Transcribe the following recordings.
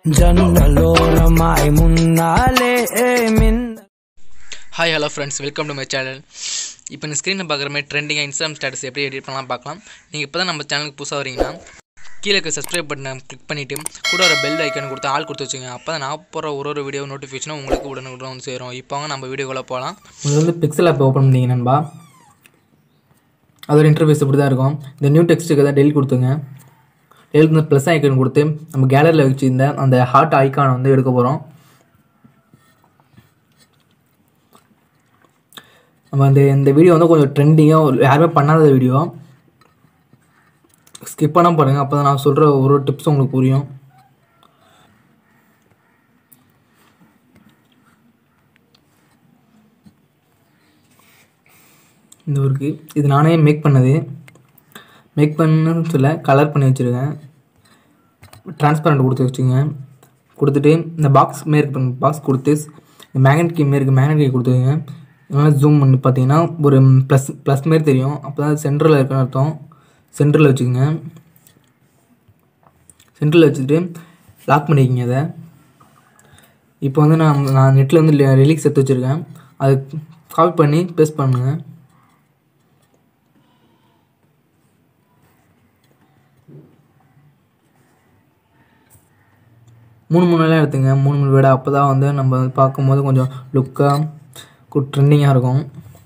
ஜன்னலோரமாய் முன்னாலே hi hello friends, welcome to my channel. இப்போ இந்த ஸ்க்ரீனில் பார்க்குற மாதிரி ட்ரெண்டிங்காக இன்ஸ்டாகிராம் ஸ்டேட்டஸ் எப்படி எடிட் பண்ணலாம் பார்க்கலாம். நீங்கள் இப்போ தான் நம்ம சேனலுக்கு புதுசாக வரீங்கன்னா கீழே இருக்க சப்ஸ்கிரைப் பட்டனை கிளிக் பண்ணிவிட்டு கூட ஒரு பெல் ஐக்கன் கொடுத்து ஆள் கொடுத்து வச்சுங்க. அப்போ தான் நான் போகிற ஒரு வீடியோ நோட்டிஃபிகேஷனும் உங்களுக்கு உடனுக்குடன் வந்து சேரும். இப்போ நம்ம வீடியோக்குள்ளே போகலாம். இது வந்து பிக்சல் ஆப் ஓப்பன் பண்ணிங்க நண்பா. அதோட இன்டர்ஃபேஸ் இப்படி தான் இருக்கும். இந்த நியூ டெக்ஸ்ட்டுக்கு தான் டெலிட் கொடுத்துங்க. டெலிட் வந்து ப்ளஸ் ஐக்கன் கொடுத்து நம்ம கேலரியில் வச்சுருந்த அந்த ஹார்ட் ஐக்கானை வந்து எடுக்க போகிறோம். நம்ம இந்த வீடியோ வந்து கொஞ்சம் ட்ரெண்டிங்காக யாருமே பண்ணாத வீடியோ, ஸ்கிப் பண்ணால் பாருங்கள். அப்போ தான் நான் சொல்கிற ஒரு டிப்ஸ் உங்களுக்கு புரியும். இந்த ஒர்க்கு இது நானே மேக் பண்ணுன்னு சொல்ல கலர் பண்ணி வச்சுருக்கேன். ட்ரான்ஸ்பரண்ட் கொடுத்து வச்சுங்க. கொடுத்துட்டு இந்த பாக்ஸ் பாக்ஸ் கொடுத்து இந்த மேக்னெட் கீ கொடுத்துருங்க. இதனால் ஜூம் பண்ணி பார்த்தீங்கன்னா ஒரு ப்ளஸ் மாரி தெரியும். அப்போ தான் சென்டரில் இருக்குன்னு அர்த்தம். சென்டரில் வச்சுக்கோங்க. சென்டரில் வச்சுட்டு லாக் பண்ணிக்கிங்க. அதை இப்போ வந்து நான் நெட்டில் வந்து ரிலீக்ஸ் எடுத்து வச்சுருக்கேன். அது காப்பி பண்ணி பேஸ்ட் பண்ணுங்கள். மூணு எடுத்துங்க. மூணு விட அப்போ தான் வந்து நம்ம பார்க்கும்போது கொஞ்சம் லுக்காக ட்ரெண்டிங்காக இருக்கும்.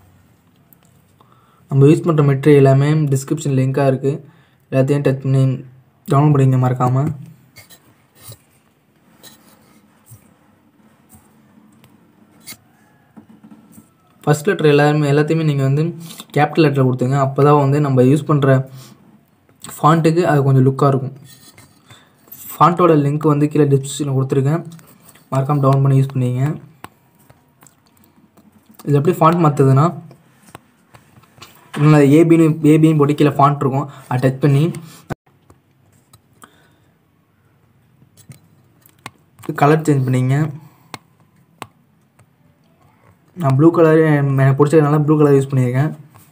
நம்ம யூஸ் பண்ணுற மெட்டீரியல் எல்லாமே டிஸ்கிரிப்ஷன் லிங்காக இருக்குது. எல்லாத்தையும் டச் பண்ணி டவுன்லோட் பண்ணிங்க மறக்காமல். ஃபஸ்ட் லெட்டர் எல்லாத்தையுமே நீங்கள் வந்து கேபிட்டல் லெட்டரில் கொடுத்துங்க. அப்போ தான் வந்து நம்ம யூஸ் பண்ணுற ஃபாண்ட்டுக்கு அது கொஞ்சம் லுக்காக இருக்கும். ஃபாண்ட்டோட லிங்க் வந்து கீழே டிஸ்கிரிப்ஷனில் கொடுத்துருக்கேன். மறக்காமல் டவுன் பண்ணி யூஸ் பண்ணிங்க. இது எப்படி ஃபாண்ட் மாற்றுதுன்னா, ஏபின்னு போட்டு கீழே ஃபாண்ட் இருக்கும். அதை டச் பண்ணி கலர் சேஞ்ச் பண்ணிங்க. நான் ப்ளூ கலர் எனக்கு பிடிச்சதுனால ப்ளூ கலர் யூஸ் பண்ணியிருக்கேன்.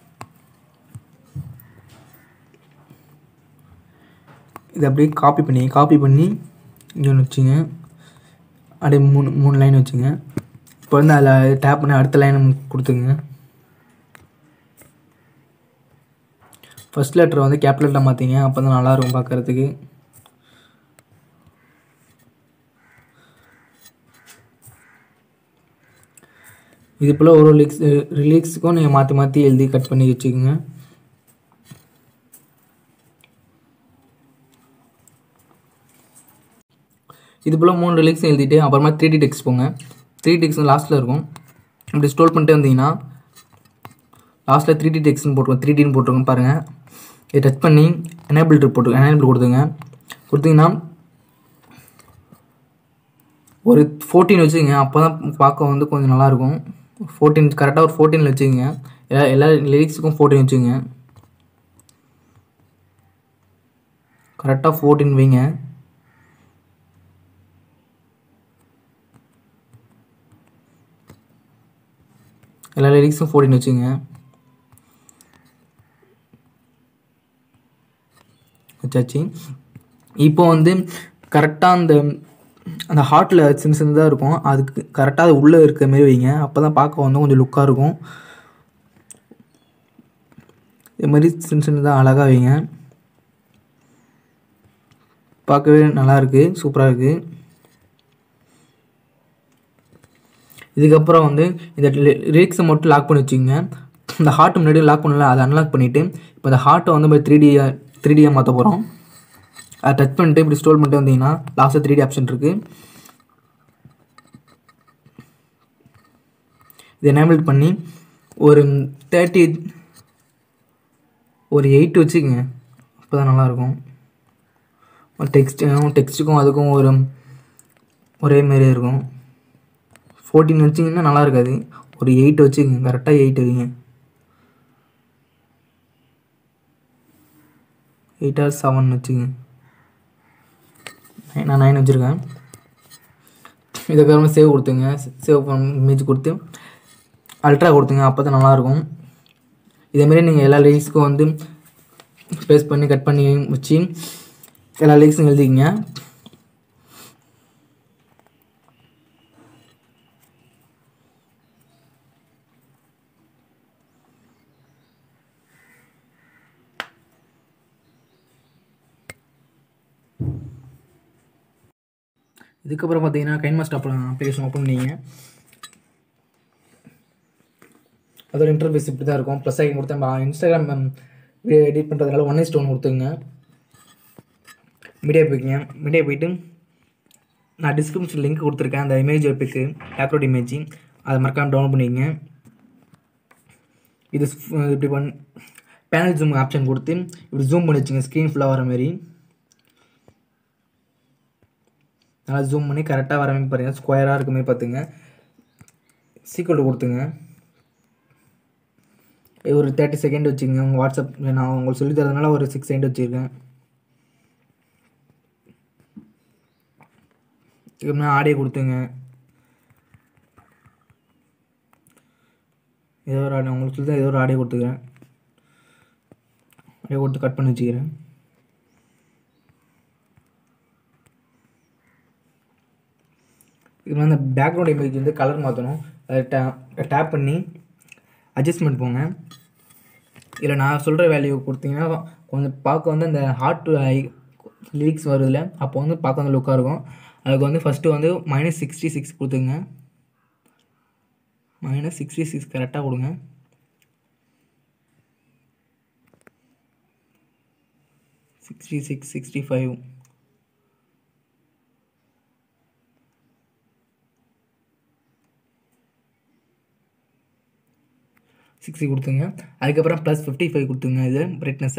இது அப்படியே காப்பி பண்ணி இங்கே ஒன்று வச்சுங்க. அப்படியே மூணு லைன் வச்சுங்க. இப்போ வந்து அதில் டேப் பண்ணி அடுத்த லைன் கொடுத்துங்க. ஃபஸ்ட் லெட்டர் வந்து கேபிட்டல் லெட்டர் மாற்றிங்க. அப்போ தான் நல்லாயிருக்கும் பார்க்குறதுக்கு. இது போல் ஒரு ரிலீக்ஸுக்கும் நீங்கள் மாற்றி எழுதி கட் பண்ணி வச்சுக்கோங்க. இது போல் 3 ரிலீக்ஸ் எழுதிட்டு அப்புறமா 3D டெக்ஸ்ட் போங்க. 3D டெக்ஸ்ட் லாஸ்ட்டில் இருக்கும். இப்படி ஸ்க்ரோல் பண்ணிட்டு வந்தீங்கன்னா லாஸ்ட்டில் 3D டெக்ஸ்ட்னு போட்டுருக்கோம். 3Dன்னு போட்டிருக்கோம் பாருங்கள். இதை டச் பண்ணி எனேபிள் கொடுத்துங்க. கொடுத்தீங்கன்னா ஒரு 14 வச்சுக்கோங்க. அப்போ தான் பார்க்க வந்து கொஞ்சம் நல்லாயிருக்கும். 14 கரெக்டாக ஒரு 14 வச்சுக்கோங்க. எல்லா லிரிக்ஸுக்கும் 14 வச்சுக்கோங்க. கரெக்டாக 14 வைங்க. எல்லா லிரிக்ஸும் 14 வச்சுங்க. வச்சாச்சு. இப்போ வந்து கரெக்டாக அந்த ஹார்ட்டில் சின்னதாக இருக்கும். அதுக்கு கரெக்டாக அது உள்ளே இருக்கிற மாரி வைங்க. அப்போ தான் பார்க்க வந்து கொஞ்சம் லுக்காக இருக்கும். இது மாதிரி சின்னதாக அழகாக வைங்க. பார்க்கவே நல்லாயிருக்கு, சூப்பராக இருக்குது. இதுக்கப்புறம் வந்து இந்த லிரிக்ஸை மட்டும் லாக் பண்ணி வச்சுக்கோங்க. இந்த ஹார்ட் முன்னாடி லாக் பண்ணல, அதை அன்லாக் பண்ணிவிட்டு இப்போ இந்த ஹார்ட்டை வந்து இப்போ 3D மாற்ற போகிறோம். அதை டச் பண்ணிட்டு இப்படி ஸ்க்ரோல் பண்ணிட்டு வந்தீங்கன்னா லாஸ்ட்டில் 3D ஆப்ஷன் இருக்குது. இது எனேபிள் பண்ணி ஒரு 8 வச்சுக்கோங்க. அப்போ தான் நல்லாயிருக்கும். டெக்ஸ்ட்டுக்கும் அதுக்கும் ஒரே மாரி இருக்கும். 14 வச்சிங்கன்னா நல்லா இருக்காது. ஒரு 8 வச்சுக்கோங்க. கரெக்டாக 8 வைங்க. 8 or 7 வச்சுக்கோங்க. நான் 9 வச்சுருக்கேன். இதுக்கப்புறமா சேவ் கொடுத்துங்க. சேவ் இமேஜ் கொடுத்து அல்ட்ரா கொடுத்துங்க. அப்போ தான் நல்லாயிருக்கும். இதேமாரி நீங்கள் எல்லா லிரிக்ஸ்க்கும் வந்து பேஸ்ட் பண்ணி கட் பண்ணி வச்சு எல்லா லிரிக்ஸும் எழுதிக்கிங்க. இதுக்கப்புறம் பார்த்தீங்கன்னா கைன்மாஸ்டர் அப்ளிகேஷன் ஓப்பன் பண்ணிங்க. அதோட இன்டர்ஃபேஸ் இப்படி தான் இருக்கும். ப்ளஸ் ஐக்கன் கொடுத்து நம்ம இன்ஸ்டாகிராம் எடிட் பண்ணுறதுனால 1:1 கொடுத்துங்க. மீடியா போய்க்குங்க. மீடியா போய்ட்டு நான் டிஸ்கிரிப்ஷன் லிங்க் கொடுத்துருக்கேன். அந்த இமேஜ் பிக்கு பேக்ரவுண்ட் இமேஜ் அதை மறக்காமல் டவுன்லோட் பண்ணிக்கங்க. இது இப்படி பேனல் ஜூம் ஆப்ஷன் கொடுத்து இப்படி ஜூம் பண்ணி வச்சுங்க. ஸ்க்ரீன் ஃபுல்லாக வர மாதிரி நல்லா ஜூம் பண்ணி கரெக்டாக வர மாதிரி பாருங்கள். ஸ்கொயராக இருக்க மாதிரி பார்த்துங்க. சீக்கிரம் கொடுத்துங்க. ஒரு 30 செகண்ட் வச்சுக்கோங்க. உங்கள் வாட்ஸ்அப் நான் உங்களுக்கு சொல்லி தரதுனால ஒரு 6 செகண்ட் வச்சுருக்கேன். இதுக்கு ஆடியோ கொடுத்துங்க. ஏதோ ஒரு ஆடியோ உங்களுக்கு சொல்லி தான் ஏதோ ஒரு ஆடியோ கொடுத்துக்கிறேன். ஆடியோ கொடுத்து கட் பண்ணி வச்சுக்கிறேன். இது அந்த பேக்ரவுண்ட் இமேஜ் வந்து கலர் மாற்றணும். அதை டேப் பண்ணி அட்ஜஸ்ட்மெண்ட் போங்க. இதில் நான் சொல்கிற வேல்யூ கொடுத்தீங்கன்னா கொஞ்சம் பார்க்க வந்து அந்த ஹார்ட் லிரிக்ஸ் வருதுல அப்போ வந்து பார்க்க வந்து லுக்காக இருக்கும். அதுக்கு வந்து ஃபஸ்ட்டு வந்து -66 கொடுத்துங்க. -66 கரெக்டாக கொடுங்க. -66 -65 60 கொடுத்துங்க. அதுக்கப்புறம் +55 கொடுத்துங்க. இது பிரைட்னஸை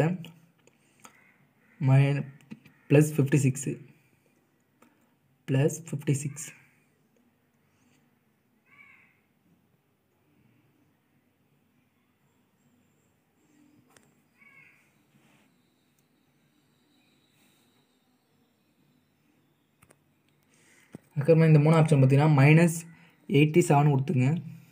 +56 +56 அதுக்கப்புறமா இந்த 3 ஆப்ஷன் பார்த்தீங்கன்னா -87 கொடுத்துங்க.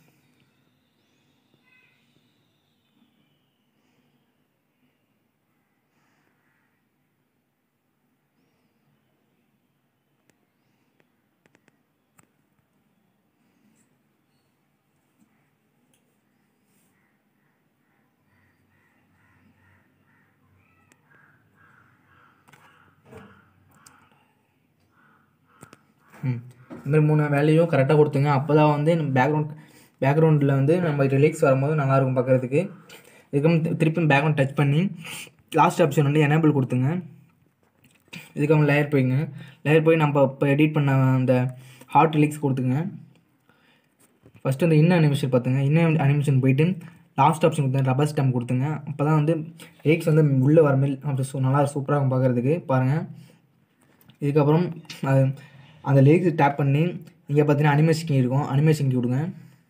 இந்த மாதிரி 3 வேல்யூவும் கரெக்டாக கொடுத்துங்க. அப்போ தான் வந்து பேக்ரவுண்டில் வந்து நம்ம ரிலீக்ஸ் வரும்போது நல்லாயிருக்கும் பார்க்குறதுக்கு. இதுக்கப்புறம் திருப்பி பேக்ரவுண்ட் டச் பண்ணி லாஸ்ட் ஆப்ஷன் வந்து எனேபிள் கொடுத்துங்க. இதுக்கப்புறம் லேயர் போய்ங்க. லேயர் போய் நம்ம இப்போ எடிட் பண்ண அந்த ஹார்ட் ரிலீக்ஸ் கொடுத்துங்க. ஃபஸ்ட்டு அந்த இன்ன அனிமேஷன் பார்த்துங்க. இன்ன அனிமேஷன் போயிட்டு லாஸ்ட் ஆப்ஷன் கொடுத்துங்க. ரப்பர் ஸ்டாம்ப் கொடுத்துங்க. அப்போ தான் வந்து ரிலீக்ஸ் வந்து உள்ளே வர மாதிரி அப்படி நல்லா சூப்பராக இருக்கும் பார்க்குறதுக்கு. பாருங்கள். இதுக்கப்புறம் அது அந்த லிரிக்ஸ் டேப் பண்ணி இங்கே பார்த்தீங்கன்னா அனிமேஷன் கீ இருக்கும். அனிமேஷன் கீ கொடுங்க.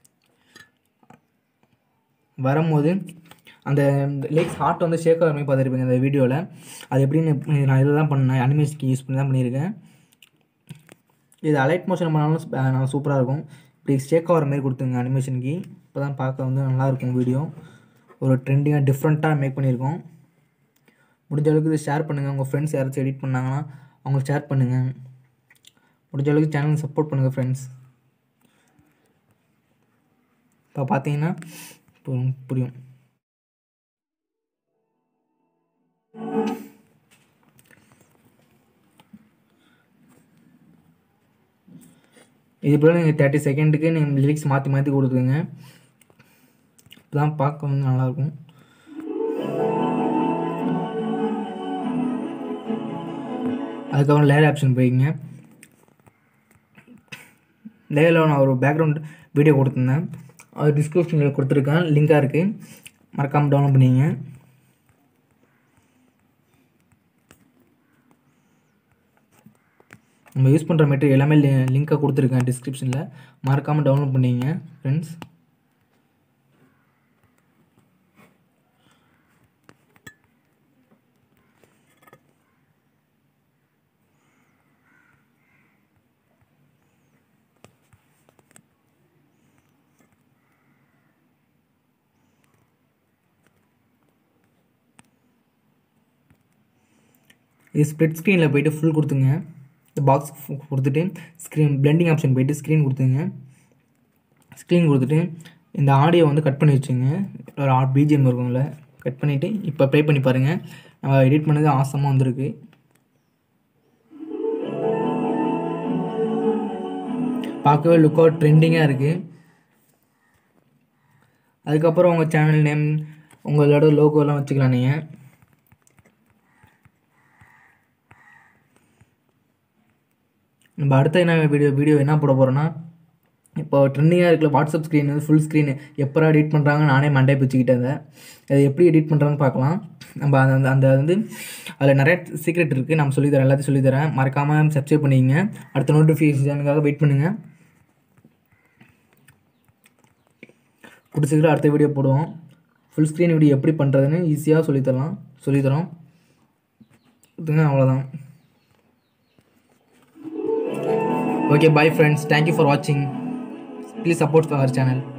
வரும்போது அந்த லிரிக்ஸ் ஹார்ட் வந்து ஷேக் ஆகிற மாதிரி பார்த்துருப்பீங்க அந்த வீடியோவில். அது எப்படின்னு நான் இதில் தான் பண்ணேன். அனிமேஷன் கீ யூஸ் பண்ணி தான் பண்ணியிருக்கேன். இது அலைட் மோஷன் பண்ணாலும் நல்லா சூப்பராக இருக்கும். இப்படி ஷேக் ஆகிற மாதிரி கொடுத்துங்க அனிமேஷன் கீ. இப்போ தான் பார்க்க வந்து நல்லாயிருக்கும் வீடியோ. ஒரு ட்ரெண்டிங்காக டிஃப்ரெண்ட்டாக மேக் பண்ணியிருக்கோம். முடிஞ்ச அளவுக்கு இது ஷேர் பண்ணுங்கள். உங்கள் ஃப்ரெண்ட்ஸ் யாராச்சும் எடிட் பண்ணாங்கன்னா அவங்களுக்கு ஷேர் பண்ணுங்கள். முடிஞ்ச அளவுக்கு சேனல் சப்போர்ட் பண்ணுங்கள் ஃப்ரெண்ட்ஸ். இப்போ பார்த்தீங்கன்னா புரியும். இது போல் நீங்கள் 30 செகண்டுக்கு நீங்கள் லிரிக்ஸ் மாற்றி கொடுத்துங்க. இப்போ தான் பார்க்க வந்து நல்லாயிருக்கும். அதுக்கப்புறம் லேயர் ஆப்ஷன் போய்ங்க. லேயரில் நான் ஒரு பேக்ரவுண்ட் வீடியோ கொடுத்துருந்தேன். அது டிஸ்கிரிப்ஷனில் கொடுத்துருக்கேன். லிங்காக இருக்குது. மறக்காமல் டவுன்லோட் பண்ணிங்க. நம்ம யூஸ் பண்ணுற மெட்டீரியல் எல்லாமே லிங்காக கொடுத்துருக்கேன் டிஸ்கிரிப்ஷனில். மறக்காமல் டவுன்லோட் பண்ணிங்க ஃப்ரெண்ட்ஸ். இது ஸ்ப்ளிட் ஸ்க்ரீனில் போய்ட்டு ஃபுல் கொடுத்துங்க. இந்த பாக்ஸ் கொடுத்துட்டு ஸ்க்ரீன் பிளெண்டிங் ஆப்ஷன் போய்ட்டு ஸ்க்ரீன் கொடுத்துங்க. ஸ்க்ரீன் கொடுத்துட்டு இந்த ஆடியோ வந்து கட் பண்ணி வச்சுங்க. ஒரு பிஜிஎம் இருக்கும்ல, கட் பண்ணிவிட்டு இப்போ ப்ளே பண்ணி பாருங்கள். நம்ம எடிட் பண்ணது ஆசமாக வந்திருக்கு. பார்க்கவே லுக் அவுட் ட்ரெண்டிங்காக இருக்குது. அதுக்கப்புறம் உங்கள் சேனல் நேம் உங்களோட லோகோலாம் வச்சுக்கலாம் நீங்கள். நம்ம அடுத்த என்ன வீடியோ என்ன போட போகிறோன்னா, இப்போ ட்ரெண்டிங்காக இருக்கிற வாட்ஸ்அப் ஸ்க்ரீன் வந்து ஃபுல் ஸ்க்ரீனு எப்போ எடிட் பண்ணுறாங்க நானே மண்டே பிடிச்சிக்கிட்டேன். அதை எப்படி எடிட் பண்ணுறாங்கன்னு பார்க்கலாம். நம்ம அந்த வந்து அதில் நிறைய சீக்ரெட் இருக்குது, நம்ம சொல்லித்தரேன், எல்லாத்தையும் சொல்லித்தரேன். மறக்காமல் சப்ஸ்கிரைப் பண்ணிக்கங்க. அடுத்த நோட்டிஃபிகேஷனுக்காக வெயிட் பண்ணுங்கள். பிடிச்சிக்கிட்டு அடுத்த வீடியோ போடுவோம். ஃபுல் ஸ்க்ரீன் வீடியோ எப்படி பண்ணுறதுன்னு ஈஸியாக சொல்லித்தரோம். இதுங்க அவ்வளோதான். Okay, bye friends. Thank you for watching. Please support our channel.